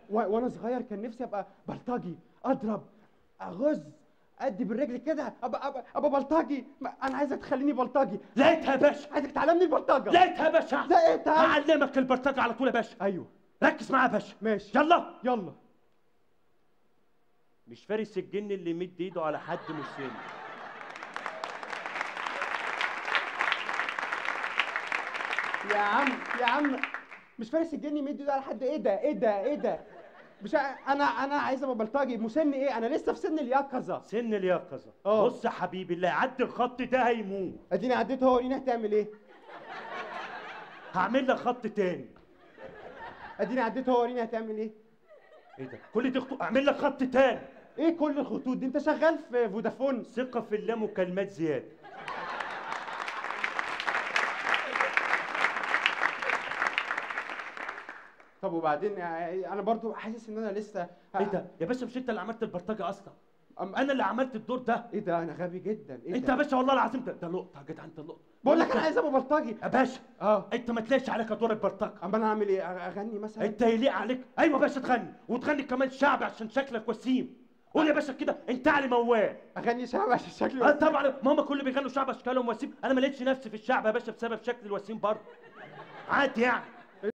وانا صغير كان نفسي ابقى بلطجي، اضرب، اغز، ادي بالرجل كده، ابقى بلطجي. انا عايزك تخليني بلطجي. لقيتها يا باشا. عايزك تعلمني البلطجه. لقيتها يا باشا. لقيتها. هعلمك البلطجه على طول يا باشا. ايوه ركز معايا يا باشا. ماشي. يلا يلا. مش فارس الجن اللي يمد ايده على حد مسن. يا عم مش فارس الجن يمد ايده على حد. ايه ده؟ مش انا عايز ابقى بلطجي. مسن ايه؟ انا لسه في سن اليقظه. سن اليقظه. اه. بص يا حبيبي، اللي هيعدي الخط ده هيموت. اديني عديت اهو. وريني هتعمل ايه. هعمل لك خط تاني. اديني عديت اهو. وريني هتعمل ايه. ايه ده؟ كل دي خطوط؟ اعمل لك خط تاني. ايه كل الخطوط دي؟ انت شغال في فودافون؟ ثقه في الله، مكالمات زياده. طب وبعدين؟ انا برضو حاسس ان انا لسه ايه ده يا باشا؟ مش انت اللي عملت البلطجه اصلا؟ أم... انا اللي عملت الدور ده. ايه ده؟ انا غبي جدا. ايه انت ده؟ يا باشا والله العظيم ده لقطه يا جدع، انت لقطه. بقول لك انا عايز ابقى بلطجي يا باشا. اه. انت ما تلاقيش عليك دور البلطجه. اما انا اعمل ايه؟ اغني مثلا؟ انت يليق عليك. ايوه يا باشا تغني، وتغني كمان شعبي عشان شكلك وسيم. قول يا باشا كده انت علي موال. اغني شعب عشان شكلي وسيم؟ طبعا، ماما كل بيغنوا شعب اشكالهم وسيم. انا ما لقيتش نفسي في الشعب يا باشا بسبب شكل الوسيم برضه. عادي يعني.